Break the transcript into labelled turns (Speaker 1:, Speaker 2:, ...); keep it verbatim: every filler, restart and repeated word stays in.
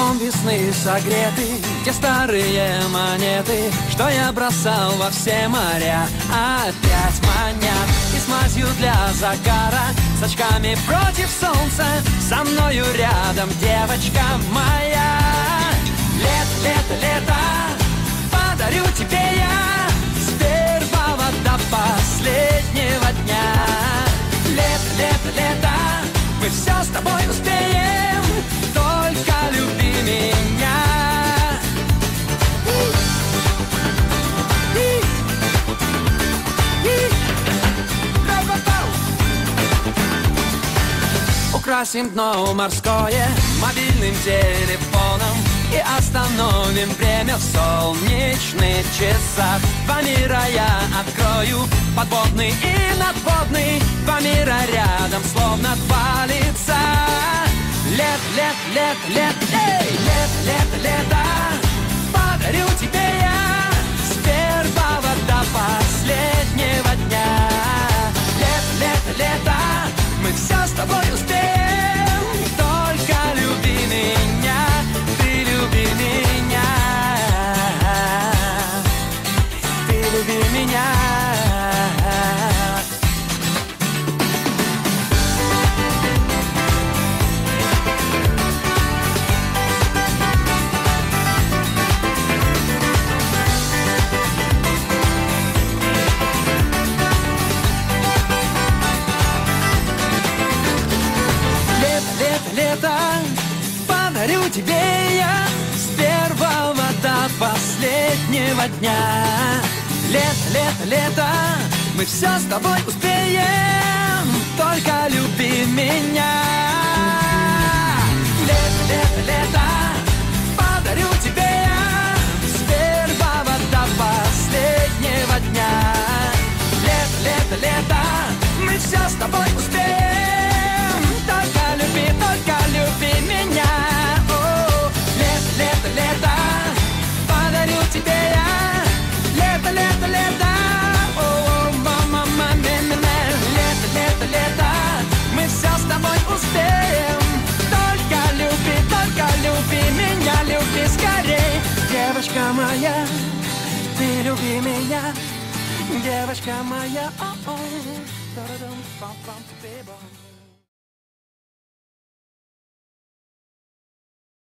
Speaker 1: теплом весны согреты те старые монеты, что я бросал во все моря. Опять манят и с мазью для загара, с очками против солнца, со мною рядом девочка моя. Лето, лето, лето, подарю тебе я с первого до последнего дня. Лето, лето, лето, мы все с тобой успеем, только люби меня. Украсим дно морское мобильным телефоном и остановим время в солнечных часах. Два мира я открою, подводный и надводный, два мира рядом, словно два лица. Лет, лет, лет, лет, эй! Лет, лет, лето, подарю тебе я с первого до последнего дня. Лет, лет, лето, мы все с тобой успеем, только люби меня, ты люби меня, ты люби меня. Лето, подарю тебе я с первого до последнего дня. Лето, лето, лето, мы все с тобой успеем, только люби меня. Лето, лето, лето, подарю тебе я с первого до последнего дня. Лето, лето, лето, мы все с тобой успеем, только люби, только люби меня. О, лето, лето, лето, подарю тебе я. Лето, лето, лето, о, мама, мама, лето, лето, лето, мы все с тобой успеем, только люби, только люби меня, люби скорей. Девочка моя, ты люби меня, девочка моя. О-о.